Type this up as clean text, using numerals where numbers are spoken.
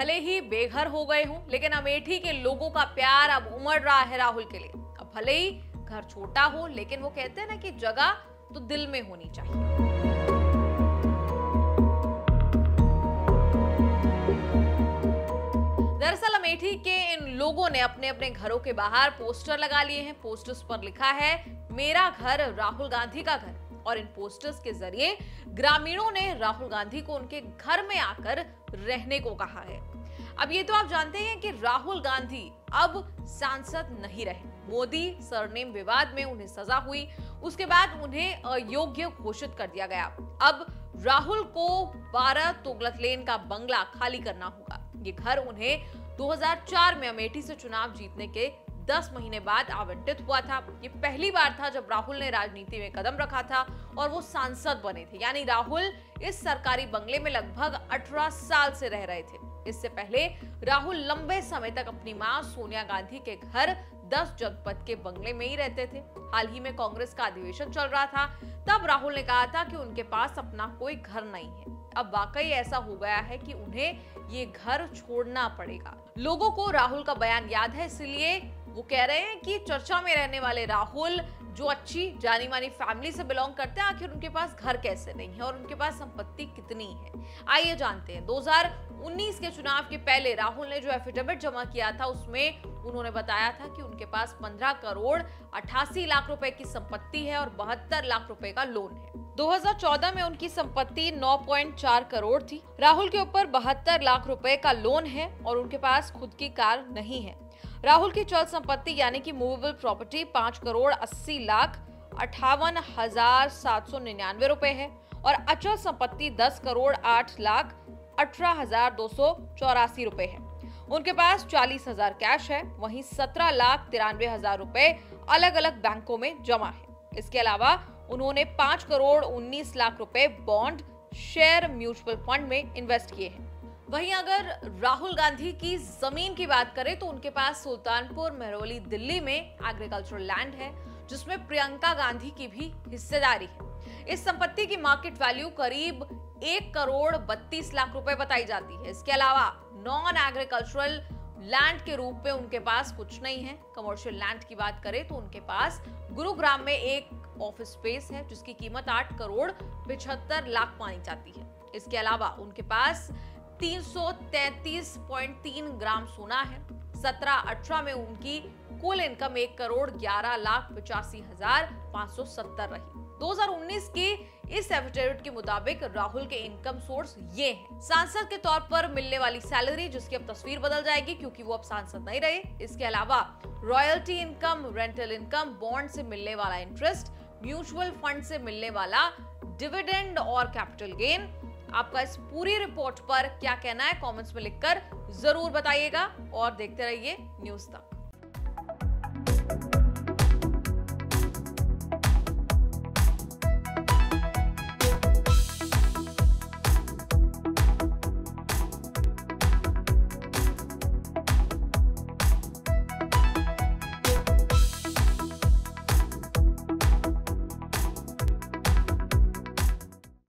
भले ही बेघर हो गए हों, लेकिन अमेठी के लोगों का प्यार अब उमड़ रहा है राहुल के लिए। अब भले ही घर छोटा हो, लेकिन वो कहते हैं ना कि जगह तो दिल में होनी चाहिए। दरअसल अमेठी के इन लोगों ने अपने अपने घरों के बाहर पोस्टर लगा लिए हैं। पोस्टर्स पर लिखा है, मेरा घर राहुल गांधी का घर। और इन पोस्टर्स के जरिए ग्रामीणों ने राहुल गांधी को उनके घर में आकर रहने को कहा है। अब ये तो आप जानते हैं कि राहुल गांधी अब सांसद नहीं रहे। मोदी सरनेम विवाद में उन्हें सजा हुई, उसके बाद उन्हें अयोग्य घोषित कर दिया गया। अब राहुल को 12 तुगलक लेन का बंगला खाली करना होगा। ये घर उन्हें 2004 में अमेठी से चुनाव जीतने के 10 महीने बाद आवंटित हुआ था। ये पहली बार था जब राहुल ने राजनीति में कदम रखा था और वो सांसद बने थे। यानी राहुल इस सरकारी बंगले में लगभग 18 साल से रह रहे थे। इससे पहले राहुल लंबे समय तक अपनी मां सोनिया गांधी के घर 10 जनपद के बंगले में ही रहते थे। हाल ही में कांग्रेस का अधिवेशन चल रहा था, तब राहुल ने कहा था कि उनके पास अपना कोई घर नहीं है। अब वाकई ऐसा हो गया है कि उन्हें ये घर छोड़ना पड़ेगा। लोगों को राहुल का बयान याद है, इसलिए वो कह रहे हैं कि चर्चा में रहने वाले राहुल जो अच्छी जानी मानी फैमिली से बिलोंग करते हैं, आखिर उनके पास घर कैसे नहीं है और उनके पास संपत्ति कितनी है। आइए जानते हैं। 2019 के चुनाव के पहले राहुल ने जो एफिडेविट जमा किया था, उसमें उन्होंने बताया था कि उनके पास 15 करोड़ 88 लाख रुपए की संपत्ति है और 72 लाख रुपए का लोन है। 2014 में उनकी संपत्ति 9.4 करोड़ थी। राहुल के ऊपर 72 लाख रुपए का लोन है और उनके पास खुद की कार नहीं है। राहुल की चल संपत्ति यानी कि मूवेबल प्रॉपर्टी 5 करोड़ 80 लाख 58,799 रुपए है और अचल संपत्ति 10 करोड़ 8 लाख 18,284 रुपए है। उनके पास 40,000 कैश है, वहीं 17 लाख 93,000 रुपए अलग अलग बैंकों में जमा है। इसके अलावा उन्होंने 5 करोड़ 19 लाख रुपए बॉन्ड, शेयर, म्यूचुअल फंड में इन्वेस्ट किए हैं। वहीं अगर राहुल गांधी की जमीन की बात करें तो उनके पास सुल्तानपुर महरौली दिल्ली में एग्रीकल्चरल लैंड है, जिसमें प्रियंका गांधी की भी हिस्सेदारी है। इस संपत्ति की मार्केट वैल्यू करीब 1 करोड़ 32 लाख रुपए बताई जाती है। इसके अलावा नॉन एग्रीकल्चरल लैंड के रूप में उनके पास कुछ नहीं है। कमर्शियल लैंड की बात करें तो उनके पास गुरुग्राम में एक ऑफिस स्पेस है, जिसकी कीमत 8 करोड़ 75 लाख मानी जाती है। इसके अलावा उनके पास 333.3 ग्राम सोना है। 17-18 में उनकी कुल इनकम 1 करोड़ 11 लाख 85,570 रही। 2019 के इस एफिडेविट के मुताबिक राहुल के इनकम सोर्स ये हैं। सांसद के तौर पर मिलने वाली सैलरी, जिसकी अब तस्वीर बदल जाएगी क्योंकि वो अब सांसद नहीं रहे। इसके अलावा royalty income, rental income, bond से मिलने वाला इंटरेस्ट, म्यूचुअल फंड से मिलने वाला डिविडेंड और कैपिटल गेन। आपका इस पूरी रिपोर्ट पर क्या कहना है, कमेंट्स में लिखकर जरूर बताइएगा और देखते रहिए न्यूज़ तक।